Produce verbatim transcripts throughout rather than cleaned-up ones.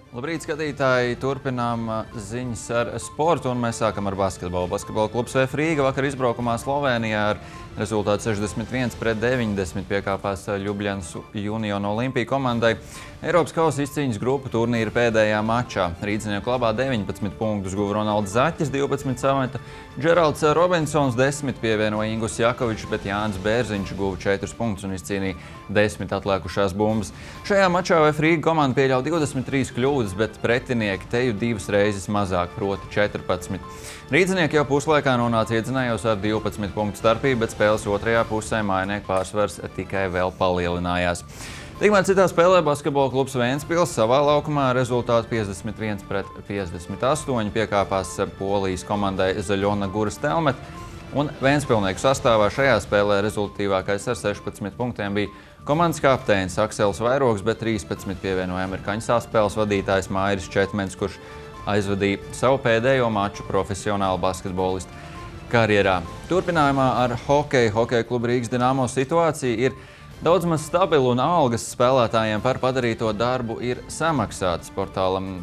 Labrīt, skatītāji! Turpinām ziņas ar sportu, un mēs sākam ar basketbolu. Basketbola klubs Vēf Rīga vakar izbraukumā Slovenijā ar rezultātu sešdesmit viens pret deviņdesmit piekāpās Ļubļanas Union Olimpija komandai. Eiropas kausa izcīņas grupu turnīra pēdējā mačā. Rīdzinieku labā deviņpadsmit punktus guva Ronalds Zaķis, divpadsmit sameta Džeralds Robinsons, desmit pievienoja Ingus Jakovičs, bet Jānis Bērziņš guva četrus punktus un izcīnīja desmit atlēkušās bumbas. Šajā mačā Vēf Rīga komanda pieļauj divdesmit trīs kļūdas, bet pretinieki teju divas reizes mazāk, proti četrpadsmit. Rīdzinieki jau puslaikā nonāca iedzinējos ar divpadsmit punktu starpību, bet spēles otrajā pusē mājinieku pārsvars tikai vēl palielinājās. Tikmēr citā spēlē basketbola klubs Ventspils savā laukumā rezultātu piecdesmit viens pret piecdesmit astoņi piekāpās Polijas komandai Zaļona Guras Telmet, un Ventspilnieku sastāvā šajā spēlē rezultatīvākais ar sešpadsmit punktiem bija komandas kapteinis Aksels Vairogs, bet trīspadsmit pievienoja amerikāņu saspēles vadītājs Mairis Četmens, kurš aizvadīja savu pēdējo maču profesionālu basketbolistu karjerā. Turpinājumā ar hokeju. Hokeja kluba Rīgas Dinamo situācija ir daudz maz stabila un algas spēlētājiem par padarīto darbu ir samaksātas. Portālam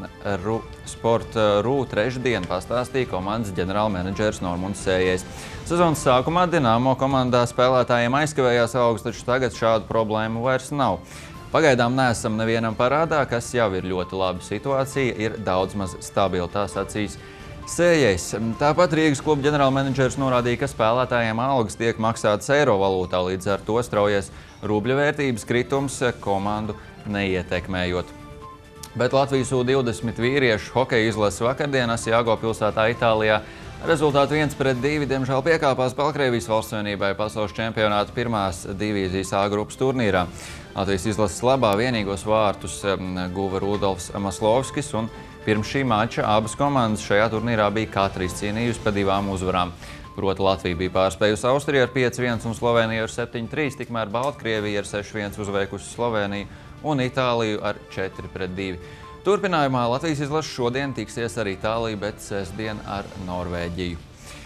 Sport.ru trešdien pastāstīja komandas ģenerālmenedžers Normunds Sējējs. Sezonas sākumā Dinamo komandā spēlētājiem aizkavējās algas, taču tagad šādu problēmu vairs nav. Pagaidām neesam nevienam parādā, kas jau ir ļoti laba situācija, ir daudz maz stabila, tā sacīs Sējējs. Tāpat Rīgas kluba ģenerālmenedžers norādīja, ka spēlētājiem algas tiek maksātas eiro valūtā, līdz ar to straujies rubļa vērtības kritums komandu neietekmējot. Bet Latvijas U divdesmit vīriešu hokeja izlases vakardien Asiago pilsētā Itālijā rezultātu viens pret divi diemžēl piekāpās Baltkrievijas valstsvienībai pasaules čempionāta pirmās divīzijas A grupas turnīrā. Latvijas izlases labā vienīgos vārtus guva Rudolfs Maslovskis, un pirms šī mača abas komandas šajā turnīrā bija katra izcīnījusi pa divām uzvarām. Proti Latvija bija pārspējusi Austriju ar pieci viens un Sloveniju ar septiņi trīs, tikmēr Baltkrievija ar seši viens uzveikusi Sloveniju un Itāliju ar četri pret divi. Turpinājumā Latvijas izlase šodien tiksies ar Itāliju, bet sestdien ar Norvēģiju.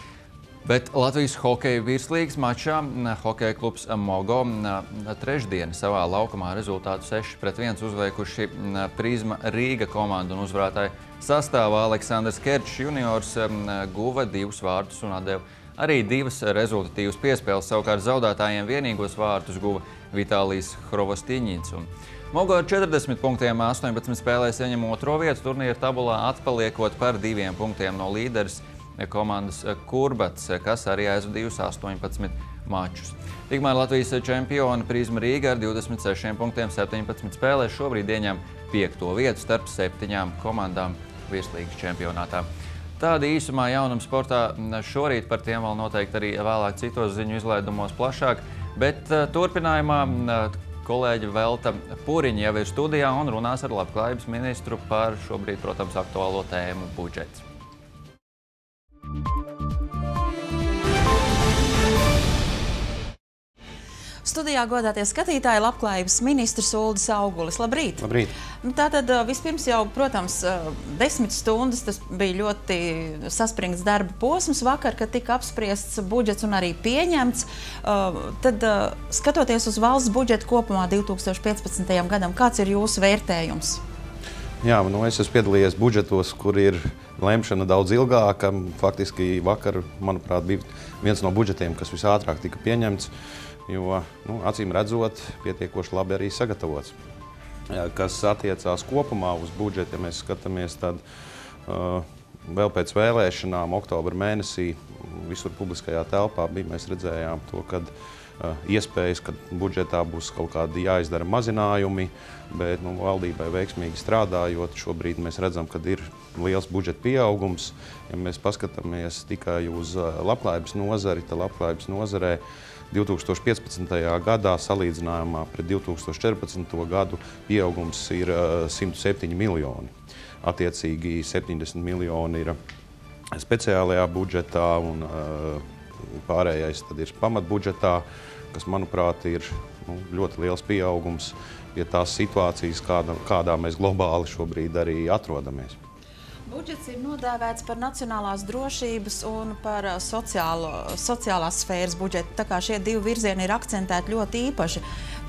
Bet Latvijas hokeja virslīgas mačā hokeja klubs Mogo trešdien savā laukumā rezultātu seši pret viens uzveikuši Prizma Rīga komandu, un uzvarētāju sastāvā Aleksandrs Kerčs juniors guva divus vārtus un atdeva arī divas rezultatīvas piespēles. Savukārt zaudētājiem vienīgos vārtus guva Vitālijs Hrovostiņins. Mogo ar četrdesmit punktiem astoņpadsmit spēlēs ieņem otro vietu turnīra tabulā, atpaliekot par diviem punktiem no līderes komandas Kurbats, kas arī aizvadījusi astoņpadsmit mačus. Tikmēr Latvijas čempioni Prizma Rīga ar divdesmit sešiem punktiem septiņpadsmit spēlēs šobrīd ieņem piekto vietu starp septiņām komandām virslīgas čempionātā. Tādi īsumā jaunumi sportā šorīt, par tiem vēl noteikti arī vēlāk citos ziņu izlaidumos plašāk, bet turpinājumā kolēģi Velta Puriņa jau ir studijā un runās ar labklājības ministru par šobrīd, protams, aktuālo tēmu budžets. Studijā godātie skatītāji, labklājības ministrs Uldis Augulis. Labrīt! Labrīt! Tātad vispirms jau, protams, desmit stundas, tas bija ļoti saspringts darba posms vakar, kad tika apspriests budžets un arī pieņemts. Tad, skatoties uz valsts budžetu kopumā divi tūkstoši piecpadsmitajam gadam, kāds ir jūsu vērtējums? Jā, nu es esmu piedalījies budžetos, kur ir lemšana daudz ilgāka. Faktiski vakar, manuprāt, bija viens no budžetiem, kas visātrāk tika pieņemts, jo, nu, acīm redzot, pietiekoši labi arī sagatavots. Kas attiecās kopumā uz budžetu, ja mēs skatāmies, tad uh, vēl pēc vēlēšanām oktobra mēnesī visur publiskajā telpā bija, mēs redzējām to, kad uh, iespējas, ka budžetā būs kaut kādi jāizdara mazinājumi, bet nu, valdībai veiksmīgi strādājot, šobrīd mēs redzam, ka ir liels budžeta pieaugums. Ja mēs paskatāmies tikai uz uh, labklājības nozari, tad labklājības nozarē divi tūkstoši piecpadsmitajā gadā salīdzinājumā pret divi tūkstoši četrpadsmito gadu pieaugums ir uh, simt septiņi miljoni. Attiecīgi septiņdesmit miljoni ir speciālajā budžetā un uh, pārējais tad ir pamatbudžetā, kas, manuprāt, ir nu, ļoti liels pieaugums pie tās situācijas, kādā, kādā mēs globāli šobrīd arī atrodamies. Budžets ir nodēvēts par nacionālās drošības un par sociālo, sociālās sfēras budžetu. Tā kā šie divi virzieni ir akcentēti ļoti īpaši.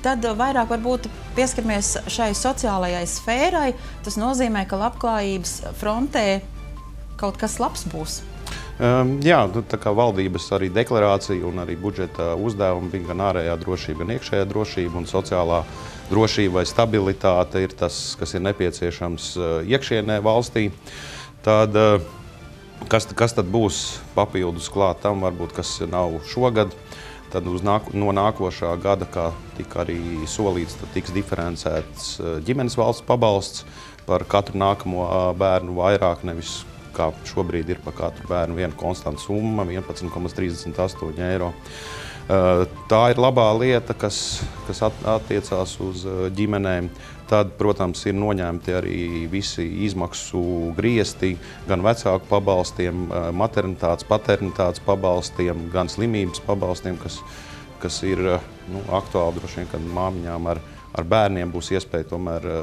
tad vairāk varbūt pieskaramies šai sociālajai sfērai. Tas nozīmē, ka labklājības frontē kaut kas labs būs. Um, jā, tā kā valdības arī deklarācija un arī budžeta uzdevumi bija gan ārējā drošība, gan iekšējā drošība un sociālā drošība vai stabilitāte ir tas, kas ir nepieciešams iekšienē valstī. Tad, kas, kas tad būs papildus klāt tam, varbūt, kas nav šogad, tad uz nāk, no nākošā gada, kā tika arī solīts, tad tiks diferencēts ģimenes valsts pabalsts par katru nākamo bērnu vairāk, nevis kā šobrīd ir par katru bērnu viena konstanta summa, vienpadsmit komats trīsdesmit astoņi eiro. Tā ir labā lieta, kas, kas attiecās uz ģimenēm. Tad, protams, ir noņemti arī visi izmaksu griesti, gan vecāku pabalstiem, maternitātes, paternitātes pabalstiem, gan slimības pabalstiem, kas, kas ir nu, aktuāli droši vien, kad māmiņām ar, ar bērniem būs iespēja tomēr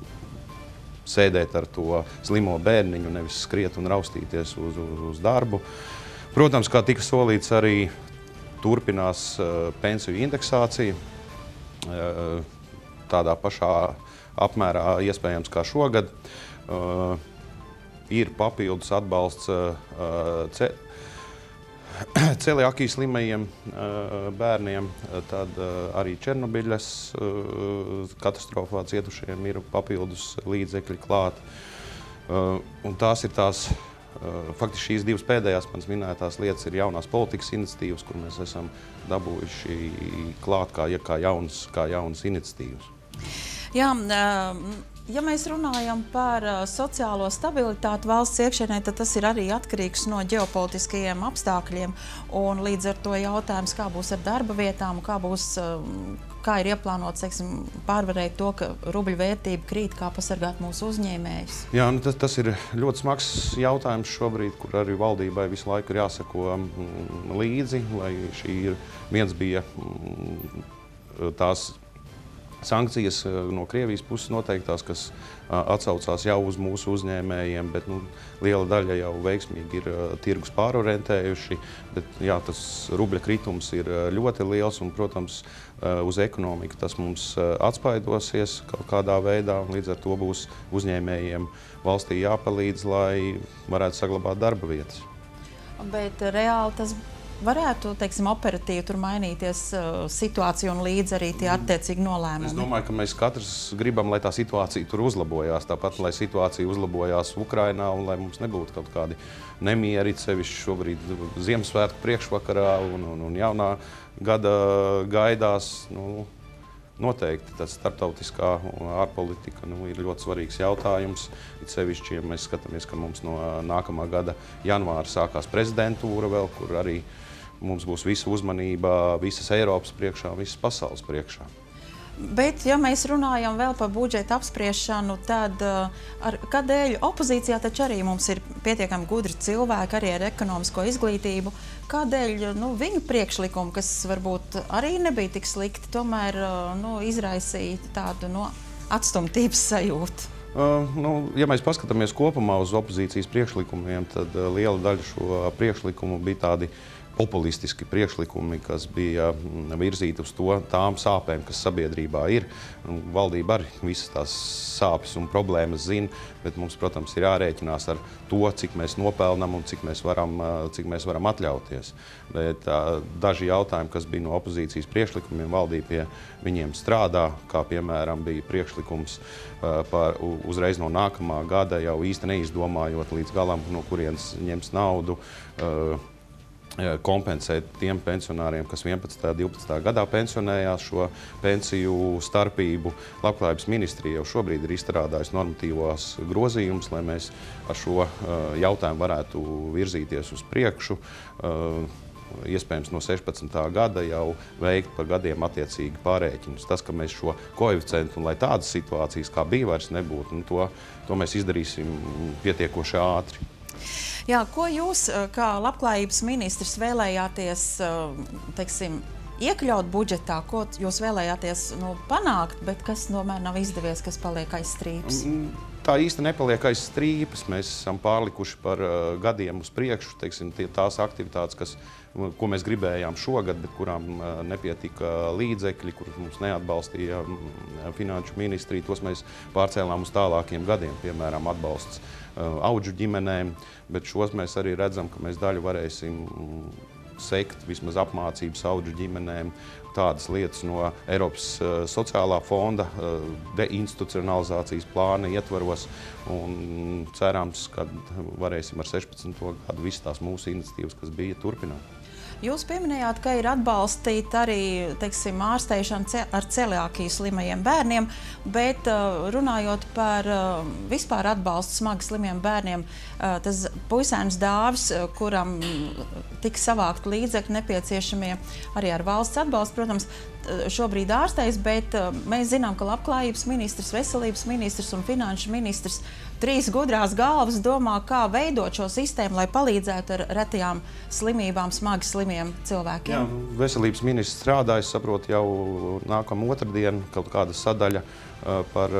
sēdēt ar to slimo bērniņu, nevis skriet un raustīties uz, uz, uz darbu. Protams, kā tika solīts, arī turpinās uh, pensiju indeksācija. Uh, tādā pašā apmērā iespējams kā šogad. Uh, ir papildus atbalsts uh, ce celiakī slimajiem uh, bērniem, tad uh, arī Černobiļas uh, katastrofā cietušiem ir papildus līdzekļi klāt. Uh, un tās ir tās, uh, faktiski šīs divas pēdējās manas minētās lietas ir jaunās politikas iniciatīvas, kur mēs esam dabūjuši klāt kā, kā, jaunas, kā jaunas iniciatīvas. Jā, uh... Ja mēs runājam par uh, sociālo stabilitāti valsts iekšienē, tad tas ir arī atkarīgs no ģeopolitiskajiem apstākļiem. Un līdz ar to jautājums, kā būs ar darba vietām, kā, būs, uh, kā ir ieplānots teiksim, pārvarēt to, ka rubļu vērtība krīt, kā pasargāt mūsu uzņēmējus. Jā, nu tas, tas ir ļoti smags jautājums šobrīd, kur arī valdībai visu laiku ir jāsako mm, līdzi, lai šī ir, viens bija mm, tās sankcijas no Krievijas puses noteiktās, kas atsaucās jau uz mūsu uzņēmējiem, bet nu, liela daļa jau veiksmīgi ir tirgus pārorientējuši. Bet, jā, tas rubļa kritums ir ļoti liels un, protams, uz ekonomiku tas mums atspaidosies kaut kādā veidā. Un līdz ar to būs uzņēmējiem valstī jāpalīdz, lai varētu saglabāt darba vietas. Bet reāli tas varētu, teiksim, operatīvi tur mainīties uh, situācija un līdz arī tie attiecīgi nolēmumi? Es domāju, ka mēs katrs gribam, lai tā situācija tur uzlabojās. Tāpat, lai situācija uzlabojās Ukrainā un lai mums nebūtu kaut kādi nemieri, sevišķi šobrīd Ziemassvētku priekšvakarā un, un, un jaunā gada gaidās. Nu, noteikti tas starptautiskā ārpolitika nu, ir ļoti svarīgs jautājums. It sevišķi, ja mēs skatāmies, ka mums no nākamā gada janvāra sākās prezidentūra vēl, kur arī mums būs visa uzmanība visas Eiropas priekšā, visas pasaules priekšā. Bet, ja mēs runājam vēl par budžeta apspriešanu, tad ar, kādēļ opozīcijā taču arī mums ir pietiekami gudri cilvēki, arī ar ekonomisko izglītību, kādēļ nu, viņu priekšlikumi, kas varbūt arī nebija tik slikti, tomēr nu, izraisīja tādu nu, atstumtības sajūtu? Uh, nu, ja mēs paskatāmies kopumā uz opozīcijas priekšlikumiem, tad uh, liela daļa šo priekšlikumu bija tādi populistiski priekšlikumi, kas bija virzīti uz to, tām sāpēm, kas sabiedrībā ir. Valdība arī visas tās sāpes un problēmas zina, bet mums, protams, ir jārēķinās ar to, cik mēs nopelnam un cik mēs varam, cik mēs varam atļauties. Bet daži jautājumi, kas bija no opozīcijas priekšlikumiem, valdība pie viņiem strādā, kā piemēram bija priekšlikums par uzreiz no nākamā gada jau īsti neizdomājot līdz galam, no kurienes ņems naudu, kompensēt tiem pensionāriem, kas vienpadsmitajā un divpadsmitajā gadā pensionējās šo pensiju starpību. Labklājības ministrija jau šobrīd ir izstrādājusi normatīvos grozījumus, lai mēs ar šo jautājumu varētu virzīties uz priekšu. Iespējams no sešpadsmitā gada jau veikt par gadiem attiecīgi pārēķinus. Tas, ka mēs šo koeficientu un lai tādas situācijas kā bija vairs nebūtu, nu, to, to mēs izdarīsim pietiekoši ātri. Jā, ko jūs, kā labklājības ministrs, vēlējāties, teiksim, iekļaut budžetā, ko jūs vēlējāties nu, panākt, bet kas tomēr nav izdevies, kas paliek aiz strīpas? tā īsti nepaliek aiz strīpas. Mēs esam pārlikuši par uh, gadiem uz priekšu, teiksim, tie, tās aktivitātes, kas, ko mēs gribējām šogad, bet kurām uh, nepietika līdzekļi, kurus mums neatbalstīja uh, finanšu ministrija, tos mēs pārcēlām uz tālākiem gadiem, piemēram, atbalsts uh, audžu ģimenēm, bet šos mēs arī redzam, ka mēs daļu varēsim um, sekt, vismaz apmācības audžu ģimenēm, tādas lietas no Eiropas uh, sociālā fonda uh, deinstitucionalizācijas plāna ietvaros, un cerams, ka varēsim ar sešpadsmito gadu visas tās mūsu iniciatīvas, kas bija, turpināt. Jūs pieminējāt, ka ir atbalstīta arī, teiksim, ārsteišana ar celiakiju slimajiem bērniem, bet runājot par vispār atbalstu smagi slimiem bērniem, tas puisēns dāvis, kuram tika savākt līdzekļi nepieciešamie arī ar valsts atbalstu, protams, šobrīd ārstējas, bet mēs zinām, ka labklājības ministrs, veselības ministrs un finanšu ministrs trīs gudrās galvas domā, kā veidot šo sistēmu, lai palīdzētu ar retajām slimībām, smagi slimiem cilvēkiem. Jā, veselības ministrs strādā, es saprotu, jau nākamā otrdiena kaut kāda sadaļa par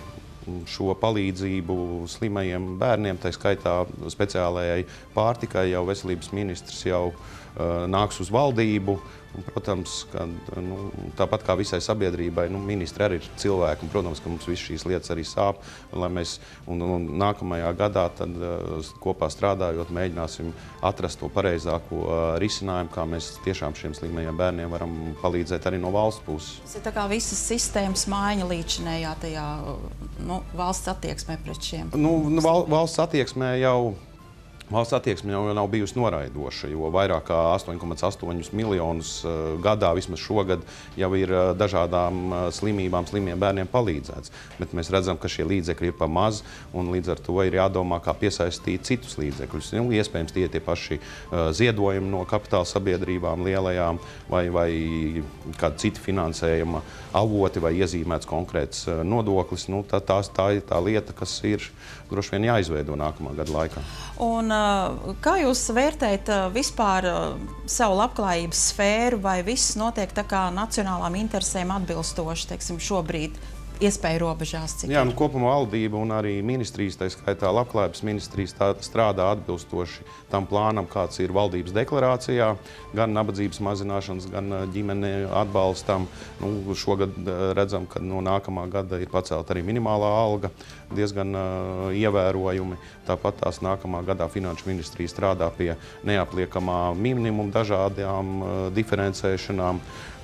šo palīdzību slimajiem bērniem, tā skaitā speciālajai pārtikai, jau veselības ministrs jau nāks uz valdību. Un, protams, ka, nu, tāpat kā visai sabiedrībai, nu, ministri arī ir cilvēki, un, protams, ka mums viss šīs lietas arī sāp, lai mēs, un, un nākamajā gadā tad, uh, kopā strādājot, mēģināsim atrast to pareizāko uh, risinājumu, kā mēs tiešām šiem slimajiem bērniem varam palīdzēt arī no valsts puses. Tas ir tā kā visas sistēmas maiņa līdzinējā tajā, nu, valsts attieksmē pret šiem. Nu, val, valsts attieksmē jau Valsts attieksme jau nav bijusi noraidoša, jo vairāk kā astoņi komats astoņi miljonus gadā, vismaz šogad, jau ir dažādām slimībām, slimiem bērniem palīdzēts. Bet mēs redzam, ka šie līdzekļi ir pa maz, un līdz ar to ir jādomā, kā piesaistīt citus līdzekļus. Nu, iespējams, tie tie paši ziedojumi no kapitāla sabiedrībām lielajām, vai, vai kādi citi finansējuma avoti, vai iezīmēts konkrēts nodoklis. Nu, tā, tā, tā ir tā lieta, kas ir droši vien jāizveido nākamā gada laikā. Un, kā jūs vērtējat vispār savu labklājības sfēru, vai viss notiek tā kā nacionālām interesēm atbilstoši, teiksim, šobrīd iespēju robežās? Cik Jā, nu, kopumā valdība un arī ministrijas, tā skaitā labklājības ministrijas, tā, strādā atbilstoši tam plānam, kāds ir valdības deklarācijā, gan nabadzības mazināšanas, gan ģimene atbalstam. Nu, šogad redzam, ka no nākamā gada ir pacelta arī minimālā alga, diezgan uh, ievērojumi. Tāpat tās nākamā gadā finanšu ministrija strādā pie neapliekamā minimuma dažādām uh, diferencēšanām.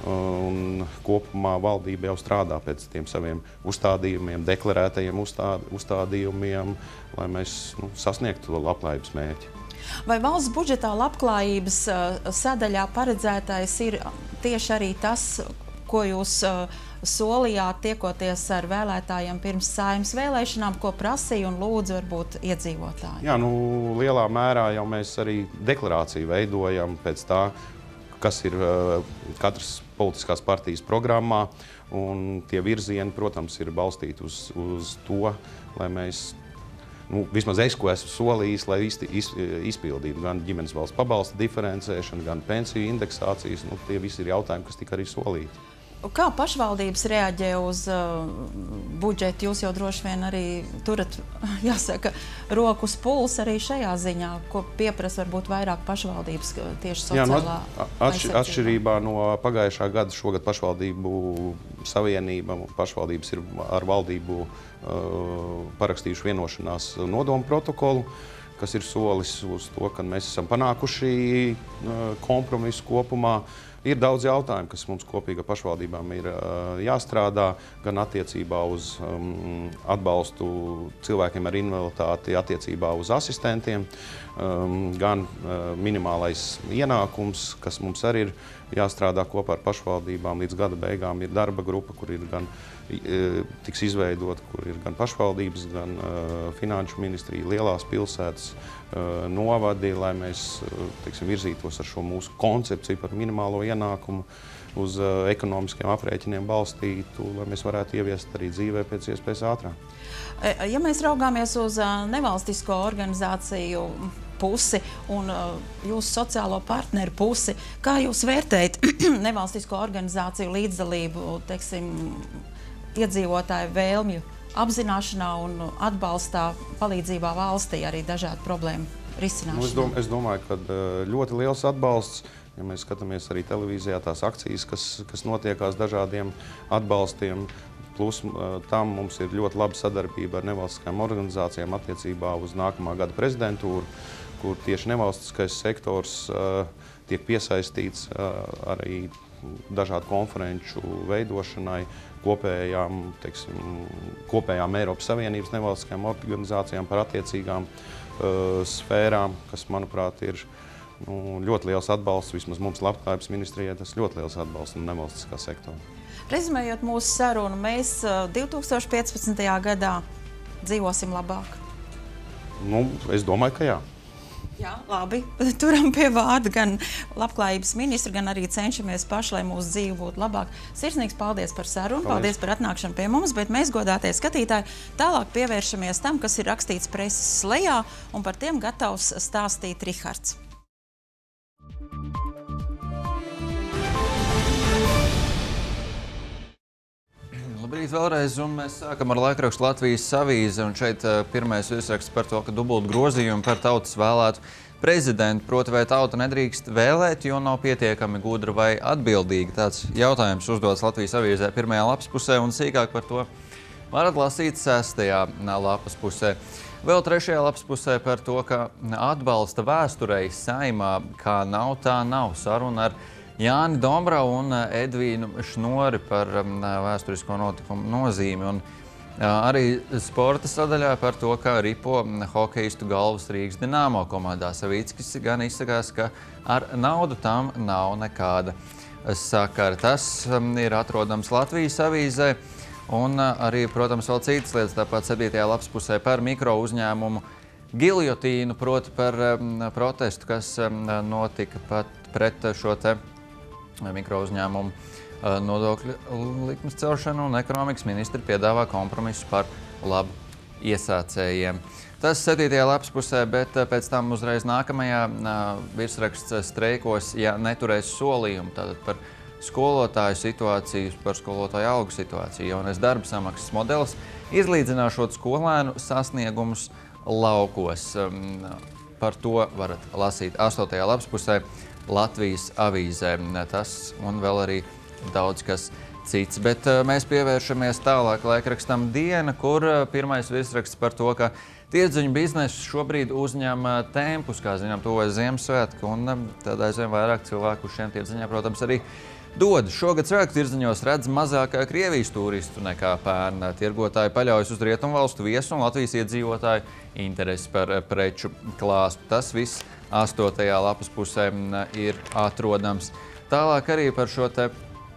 Un kopumā valdība jau strādā pēc tiem saviem uzstādījumiem, deklarētajiem uzstād, uzstādījumiem, lai mēs nu, sasniegtu to labklājības mērķi. Vai valsts budžetā labklājības uh, sadaļā paredzētais ir tieši arī tas, ko jūs uh, solījāt tiekoties ar vēlētājiem pirms Saeimas vēlēšanām, ko prasīja un lūdza varbūt iedzīvotāji? Jā, nu, lielā mērā jau mēs arī deklarāciju veidojam pēc tā, kas ir uh, katras politiskās partijas programmā, un tie virzieni, protams, ir balstīti uz, uz to, lai mēs, nu, vismaz es, ko esmu solījis, lai izti, iz, izpildītu gan ģimenes valsts pabalsta diferencēšanu, gan pensiju indeksācijas, nu, tie visi ir jautājumi, kas tika arī solīti. Kā pašvaldības reaģē uz uh, budžetu? Jūs jau droši vien arī turat, jāsaka, roku uz pulsa arī šajā ziņā, ko pieprasa varbūt vairāk pašvaldības tieši sociālā Jā, no, atš, atšķirībā no pagājušā gada, šogad pašvaldību savienība, pašvaldības ir ar valdību uh, parakstījuši vienošanās nodomu protokolu, kas ir solis uz to, ka mēs esam panākuši uh, kompromisu kopumā. Ir daudz jautājumu, kas mums kopīgi ar pašvaldībām ir uh, jāstrādā, gan attiecībā uz um, atbalstu cilvēkiem ar invaliditāti, attiecībā uz asistentiem, um, gan uh, minimālais ienākums, kas mums arī ir jāstrādā kopā ar pašvaldībām. Līdz gada beigām ir darba grupa, kur ir gan uh, tiks izveidot, kur ir gan pašvaldības, gan uh, finanšu ministrija, lielās pilsētas, uh, novadi, lai mēs teiksim, virzītos ar šo mūsu koncepciju par minimālo ienākumu uz uh, ekonomiskiem aprēķiniem balstītu, lai mēs varētu ieviest arī dzīvē pēc iespējas ātrāk. Ja mēs raugāmies uz uh, nevalstisko organizāciju pusi un uh, jūsu sociālo partneru pusi, kā jūs vērtējat nevalstisko organizāciju līdzdalību, teiksim, iedzīvotāju vēlmju apzināšanā un atbalstā, palīdzībā valstī arī dažādu problēmu risināšanā? Nu, es, dom es domāju, ka ļoti liels atbalsts. Ja mēs skatāmies arī televīzijā tās akcijas, kas, kas notiekās dažādiem atbalstiem, plus tam mums ir ļoti laba sadarbība ar nevalstiskajām organizācijām attiecībā uz nākamā gada prezidentūru, kur tieši nevalstiskais sektors uh, tiek piesaistīts uh, arī dažādu konferenču veidošanai, kopējām, teiksim, kopējām Eiropas Savienības nevalstiskajām organizācijām par attiecīgām uh, sfērām, kas, manuprāt, ir Nu, ļoti liels atbalsts, vismaz mums Labklājības ministrijai, tas ļoti liels atbalsts no nevalstiskā sektora. Rezumējot mūsu sarunu, mēs divi tūkstoši piecpadsmitajā gadā dzīvosim labāk? Nu, es domāju, ka jā. Jā, labi. Turam pie vārda gan Labklājības ministru, gan arī cenšamies paši, lai mūsu dzīve būtu labāk. Sirsnīgs paldies par sarunu, paldies, paldies par atnākšanu pie mums, bet mēs, godātie skatītāji, tālāk pievēršamies tam, kas ir rakstīts preses lejā, un par tiem gatavs stāstīt Rihards. Labrīt vēlreiz, un mēs sākam ar laikrakstu Latvijas avīze, un šeit pirmais virsraksts par to, ka dubult grozījumu par tautas vēlētu prezidentu, proti vai tauta nedrīkst vēlēt, jo nav pietiekami gudra vai atbildīga. Tāds jautājums uzdots Latvijas avīzē pirmajā lapas pusē, un sīkāk par to varat lasīt sestajā lapas pusē. Vēl trešajā lapas pusē par to, ka atbalsta vēsturei Saeimā, kā nav, tā nav, saruna ar Jāni Dombravu un Edvīnu Šnori par vēsturisko notikumu nozīmi. Un arī sporta sadaļā par to, kā ripo hokeistu galvas Rīgas Dinamo komandā. Savickis gan izsakās, ka ar naudu tam nav nekāda sakara. Tas ir atrodams Latvijas avīzē. Un arī, protams, vēl citas lietas, tāpat septītajā lapas pusē par mikro uzņēmumu giljotīnu, proti par protestu, kas notika pat pret šo te mikro uzņēmumu nodokļu likmes celšanu, un ekonomikas ministri piedāvā kompromisu par labu iesācējiem. Tas septītajā lapas pusē, bet pēc tam uzreiz nākamajā virsraksts streikos, ja neturēs solījumu, tātad par skolotāju situāciju, par skolotāju algu situāciju. Jaunais darba samaksas modelis izlīdzināšot skolēnu sasniegumus laukos. Par to varat lasīt astotajā lapas pusē Latvijas avīzē. Tas un vēl arī daudz kas cits. Bet mēs pievēršamies tālāk laikrakstam Diena, kur pirmais virsraksts par to, ka tirdziņu biznesu šobrīd uzņem tempus, kā zinām, tuvojas Ziemassvētki, un tad aizvien vairāk cilvēku šiem tirdziņā, protams, arī dod. Šogad svētku tirdziņos redz mazāk Krievijas turistu nekā pērn. Tirgotāji paļaujas uz Rietumvalstu viesu un Latvijas iedzīvotāju interesi par preču klāstu. Tas viss astotajā lapas pusē ir atrodams. Tālāk arī par šo te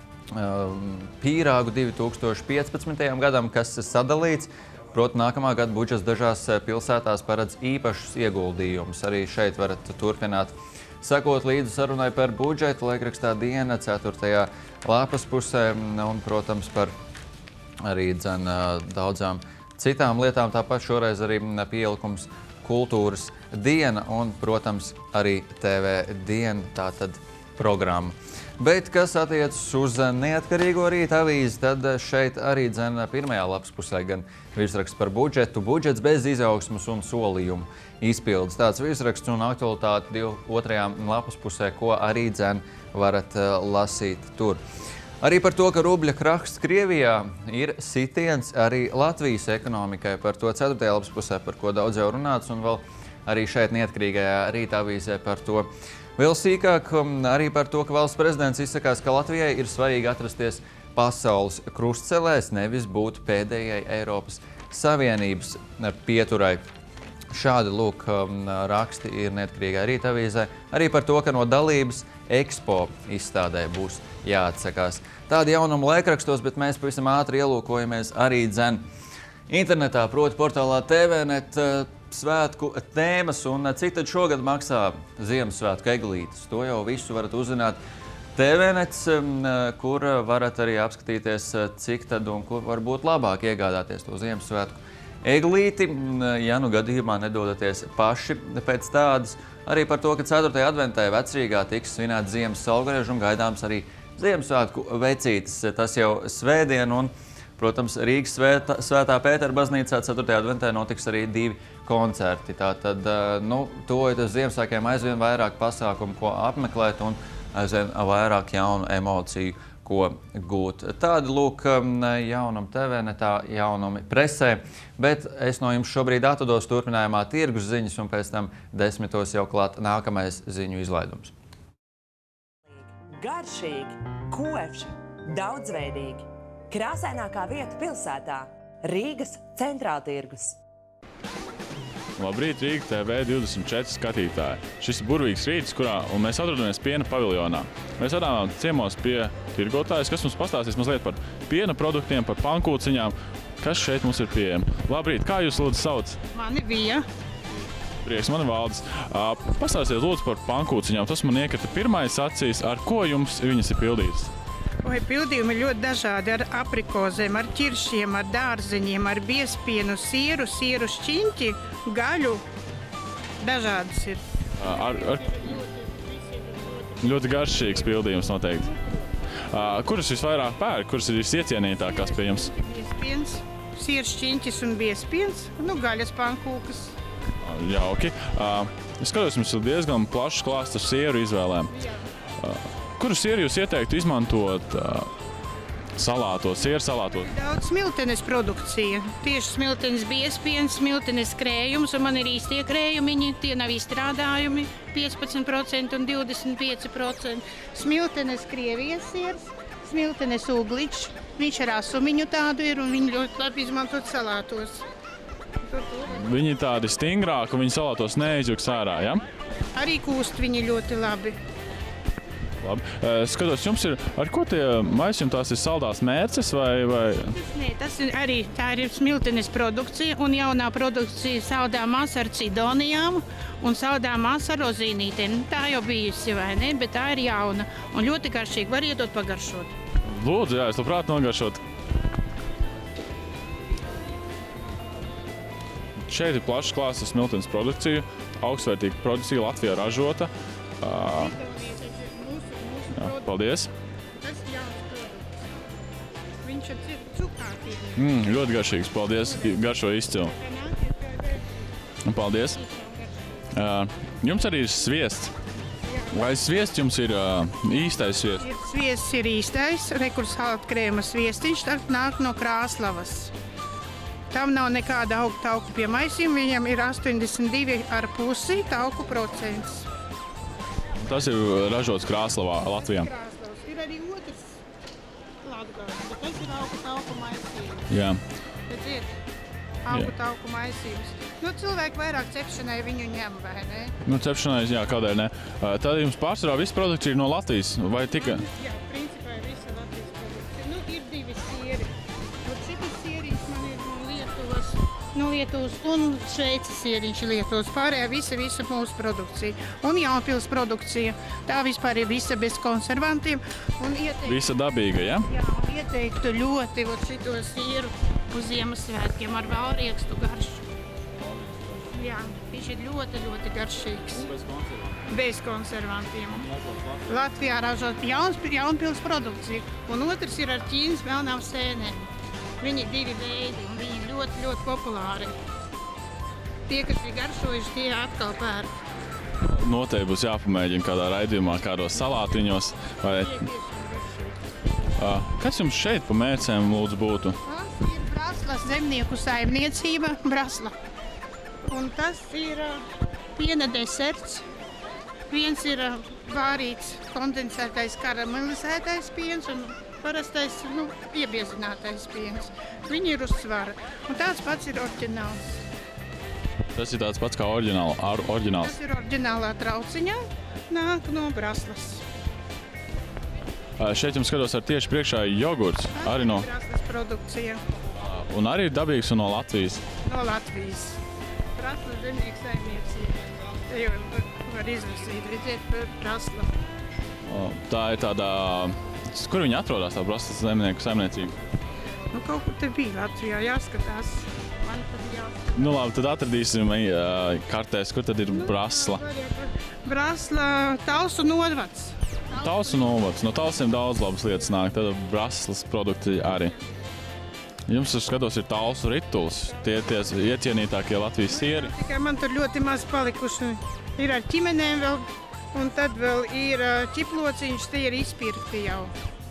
um, pīrāgu divi tūkstoši piecpadsmitajam gadam, kas sadalīts. Proti, nākamā gada budžets dažās pilsētās paredz īpašus ieguldījumus. Arī šeit varat turpināt sekot līdzi sarunai par budžetu, laikrakstā Diena, ceturtajā lapas pusē, un, protams, par arī dzen, daudzām citām lietām. Tāpat šoreiz arī pielikums Kultūras diena un, protams, arī T V diena, tātad programma. Bet, kas attiecas uz neatkarīgo Rīta avīzi, tad šeit arī dzen pirmajā lapas pusē gan virsraksts par budžetu, budžets bez izaugsmas un solījumu izpildes. Tāds virsraksts un aktualitāte otrajā lapas pusē, ko arī dzen varat lasīt tur. Arī par to, ka rubļa krahs Krievijā ir sitiens arī Latvijas ekonomikai. Par to ceturtajā lapas pusē, par ko daudz jau runāts, un vēl arī šeit neatkarīgajā Rīta avīzē par to. Vēl sīkāk arī par to, ka valsts prezidents izsakās, ka Latvijai ir svarīgi atrasties pasaules krustcelēs, nevis būt pēdējai Eiropas Savienības pieturai. Šādi lūk raksti ir neatkarīgā Rīta avīzē. Arī par to, ka no dalības Expo izstādē būs jāatsakās. Tādi jaunumi laikrakstos, bet mēs pavisam ātri ielūkojamies arī dzen internetā, proti portālā T V net svētku tēmas, un cik tad šogad maksā Ziemassvētku eglītes. To jau visu varat uzzināt T V net, kur varat arī apskatīties, cik tad un kur varbūt labāk iegādāties to Ziemassvētku eglīti, ja nu gadījumā nedodaties paši pēc tādas. Arī par to, ka ceturtajā adventē Vecrīgā tiks svinēts ziemas salgriežu un gaidāms arī Ziemassvētku vecītes. Tas jau svētdien, un Protams, Rīgas svētā, svētā Pētera baznīcā ceturtajā adventē notiks arī divi koncerti. Tātad, nu, tuvojoties Ziemassvētkiem, aizvien vairāk pasākumu, ko apmeklēt un aizvien vairāk jaunu emociju, ko gūt. Tādi, lūk, jaunumi T V, ne tā jaunumi presē, bet es no jums šobrīd atvados turpinājumā tirgus ziņas un pēc tam desmitos jau klāt nākamais ziņu izlaidums. Garšīgi, kopši, daudzveidīgi. Krāsainākā vieta pilsētā – Rīgas centrāltirgus. Labrīt, Rīga T V divdesmit četri skatītāji. Šis ir burvīgs rīts, kurā un mēs atrodamies piena paviljonā. Mēs vadām ciemos pie tirgotājs, kas mums pastāstīs mazliet par piena produktiem, par pankūciņām, kas šeit mums ir pieejami. Labrīt, kā jūs lūdzu sauc? Mani Vija. Prieks, mani Valdis. Pastāstiet lūdzu par pankūciņām. Tas man iekrita pirmais acīs, ar ko jums viņas ir pildītas? Oi, pildījumi ļoti dažādi, ar aprikozēm, ar ķiršiem, ar dārzeņiem, ar biespienu, sieru, sieru šķiņķi, gaļu. Dažādas ir. Ar, ar... Ļoti garšīgs pildījums noteikti. Kuras visvairāk pērk, kuras ir visiecienītākās pie jums? Biespiens, sieru šķiņķis un biespiens, nu gaļas pankūkas. Jauki. Es skatos, jums ir diezgan plašs klāsts ar sieru izvēlēm. Kuru sieru jūs ieteiktu izmantot uh, salātos, sieru salātos? Daudz smiltenes produkcija. Tieši smiltenes biespiens, smiltenes krējums, un man ir īstie krējumiņi, tie nav izstrādājumi, piecpadsmit procenti un divdesmit pieci procenti. Smiltenes Krievijas siers, smiltenes ugličs, viņš ar asumiņu tādu ir, un viņi ļoti labi izmantot salātos. Viņi tādi stingrāki, un viņi salātos neizjuks ārā, ja? Arī kūst viņi ļoti labi. Labi. Skatos, jums ir, ar ko tie maisījumi, tās ir saldās mērces vai? vai... Nē, tas ir arī, tā ir smiltenes produkcija un jaunā produkcija saldā masa ar cidonijām un saldā masa ar rozīnītēm. Tā jau bijusi, vai ne, bet tā ir jauna un ļoti garšīgi, var iedot pagaršot. Lūdzu, jā, es labprāt nogaršot. Šeit ir plašs klāsts ar smiltenes produkciju, augstvērtīga produkcija, Latvijā ražota. Uh, Jā, paldies. Tas ir jauns produkts. Viņš ir cukātīgs. Mm, ļoti garšīgs, paldies. Garšo izcilu. Paldies. Uh, jums arī ir sviests. Vai sviests jums ir uh, īstais sviests? Ir sviests ir īstais, rekurs salātkrēma sviestiņš, tad nāk no Krāslavas. Tam nav nekāda augu tauku pie maisījuma, viņam ir astoņdesmit divi ar pusi tauku procents. Tas ir ražots Krāslavā, Latvijā. Krāslavas. Ir arī otrs Latgals, bet tas ir augu tauku maisījums. Jā. Redziet, augu tauku maisījums. Nu, cilvēki vairāk cepšanai viņu ņem, vai ne? Nu, cepšanai, jā, kādēļ ne. Tad jums pārsvarā visa produkcija ir no Latvijas, vai tika? Jā, principā ir visa Latvijas produkcija. Nu, ir divi sieri. Un šitas sierīns man ir no Lietuvas. No Lietuvas un Šveices sieriņš Lietuvas. Pārējā visa, visa mūsu produkcija. Un Jaunpils produkcija. Tā vispār ir visa bez konservantiem. Un ieteiktu, Visa dabīga, ja? jā, un ieteiktu ļoti ot šito sieru uz Ziemassvētkiem ar valriekstu garšu. Jā, viņš ir ļoti, ļoti garšīgs. Bez konservantiem. Bez konservantiem. Latvijā ražot jauns, Jaunpils produkcija. Un otrs ir ar Ķīnas melnām sēnēm. Viņi ir divi veidi, un viņi ir ļoti, ļoti populāri. Tie, kas ir garšojuši, tie atkal pērk. Noteikti būs jāpamēģina kādā raidījumā, kādos salātiņos. Vai... Kas jums šeit pa mērcēm lūdzu būtu? Tas ir Braslas zemnieku saimniecība, Brasla. Un tas ir piena deserts. Viens ir vārīts kondensētais karamelizētais piens un parastais, nu, iebiezinātais piens. Viņi ir uz svara. Un tāds pats ir oriģināls. Tas ir tāds pats kā oriģināl, ar, oriģināls. Tas ir oriģinālā trauciņā, nāk no Braslas. Uh, šeit jums skatos ar tieši priekšā jogurts. Tas Arī no, ir Braslas produkcija uh, un arī ir dabīgs un no Latvijas. no Latvijas. Braslas zemnieku saimniecība. Te jau var izlasīt, redziet, Brasla. Uh, tā ir tādā... Kur viņi atrodas, tā Braslas zemnieku saimniecība? Nu, kaut kur te bija Latvijā, jāskatās. Man tad jāskatās. Nu labi, tad atradīsim uh, kartēs, kur tad ir Brasla. Brasla, Talsu novads. Talsu novads. No Talsiem daudz labas lietas nāk, tad Braslas produkti arī. Jums, es skatos, ir tāls rituls, tie tie iecienītākie Latvijas sieri. Tikai man tur ļoti maz palikuši. Ir ar ķimenēm vēl, un tad vēl ir ķiplociņš, tie ir izpirkti jau.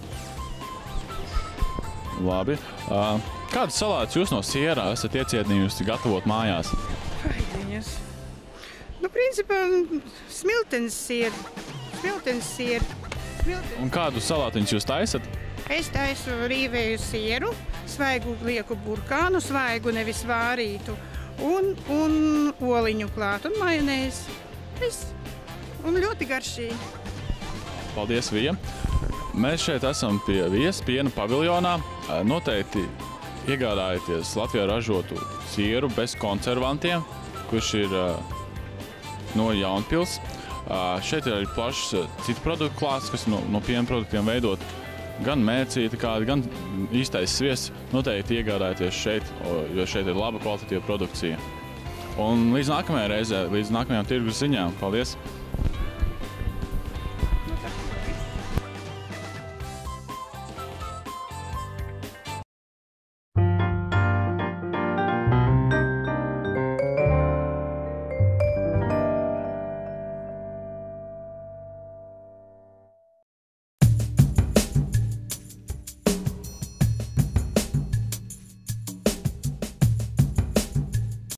Labi. Kādas salātas jūs no siera esat iecienījusi gatavot mājās? Paidiņas. Nu, principā, smiltenes sieri. Smiltenes sieri. Smiltenes. Un kādu salātiņus jūs taisat? Es taisu rīvēju sieru, svaigu lieku burkānu, svaigu nevis vārītu, un, un oliņu klāt, un majonēzi. Viss. Un ļoti garšīgi. Paldies, Vija. Mēs šeit esam pie Vijas piena paviljonā. Noteikti iegādājieties Latvijā ražotu sieru bez konservantiem, kurš ir no Jaunpils. Šeit ir arī plašs citu produktu klāsts, kas no, no piena produktiem veidot. Gan mērcīti kādi, gan īstais sviests. Noteikti iegādājieties šeit, jo šeit ir laba kvalitatīva produkcija. Un līdz nākamajai reizē, līdz nākamajām tirgus ziņām. Paldies!